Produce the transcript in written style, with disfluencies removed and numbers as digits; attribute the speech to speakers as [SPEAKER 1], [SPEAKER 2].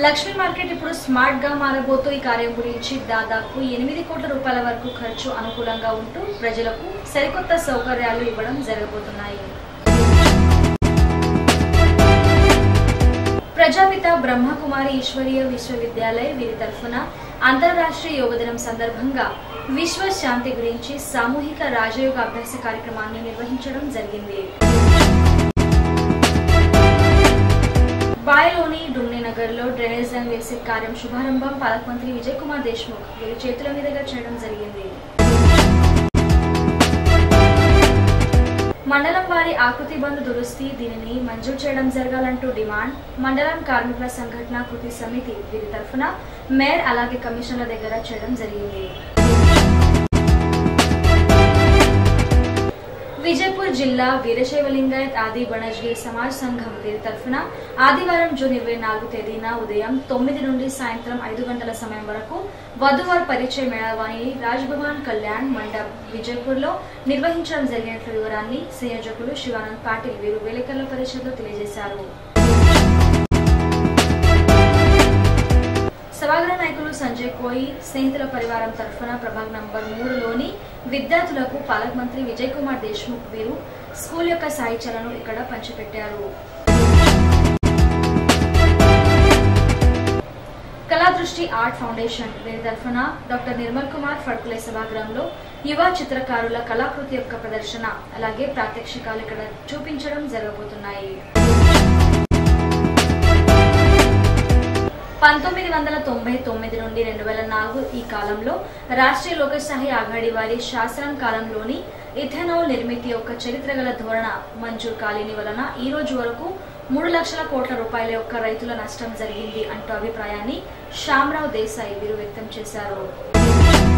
[SPEAKER 1] Lakshmi market ఇప్పుడు smart గా మారబోతూ ఈ కార్యం గురించి దాదాపు 8 కోట్ల రూపాయల వరకు ఖర్చు అనుకూలంగా ఉంటూ ప్రజలకు సరికొత్త సౌకర్యాలు ఇవ్వడం జరగబోతున్నాయి. ప్రజాపిత బ్రహ్మకుమారి ఈశ్వరీయ విశ్వవిద్యాలయ వీరి తరఫున అంతర్రాష్ట్రీయ యోగ దినం సందర్భంగా విశ్వ శాంతి గురించి సామూహిక రాజయోగ అభ్యాస కార్యక్రమాన్ని నిర్వహించడం జరిగింది. బాయలోని డుమ్ని నగర్ లో డ్రైనేజ్ లైన్ వేసే కార్యం శుభారంభం పాలక మంత్రి విజయ్ కుమార్ దేశ్ముఖ్ వీరి చేతుల మీదుగా చేయడం జరిగింది. మండలం వారి ఆకృతి బంధు దురుస్తి దీనిని మంజూరు చేయడం జరగాలంటూ డిమాండ్ మండలం కార్మికుల సంఘటన కృతి సమితి వీరి తరఫున మేయర్ అలాగే కమిషనర్ల దగ్గర చేయడం జరిగింది. విజయపూర్ జిల్లా వీరశైవలింగాయత్ ఆది బణజ్గిరి సమాజ్ సంఘం వీరి తరఫున ఆదివారం జూన్ 24 తేదీన ఉదయం 9 నుండి సాయంత్రం 5 గంటల సమయం వరకు వధువార్ పరిచయ మేళావాణి రాజ్భవన్ కళ్యాణ్ మండప్ విజయపూర్ లో నిర్వహించడం జరిగినట్లు వివరాన్ని సంయోజకులు శివానంద్ పాటిల్ వీరు విలేకరుల పరిషత్లో తెలియజేశారు. సభాగృహ నాయకులు సంజయ్ కోయి స్నేహితుల పరివారం తరఫున ప్రభాగ్ నంబర్ 3లోని విద్యార్థులకు పాలక మంత్రి విజయ్ కుమార్ దేశ్ముఖ్ వీరు స్కూల్ యొక్క సాహిత్యాలను ఇక్కడ పంచిపెట్టారు. కళాదృష్టి ఆర్ట్ ఫౌండేషన్ వీరి తరఫున డాక్టర్ నిర్మల్ కుమార్ ఫడ్కులే సభాగృహంలో యువ చిత్రకారుల కళాకృతి యొక్క ప్రదర్శన అలాగే ప్రాత్యక్షికాలు ఇక్కడ చూపించడం జరగబోతున్నాయి. 1999 నుండి 2004 ఈ కాలంలో రాష్ట్రీయ లోకశాహి ఆఘాడి వారి శాసనం కాలంలోని ఇథెనాల్ నిర్మితి యొక్క చరిత్ర గల ధోరణ మంజూరు కాలేని వలన ఈ రోజు వరకు 3 లక్షల కోట్ల రూపాయల యొక్క రైతుల నష్టం జరిగింది అంటూ అభిప్రాయాన్ని శ్యామరావు దేశాయి వీరు వ్యక్తం చేశారు.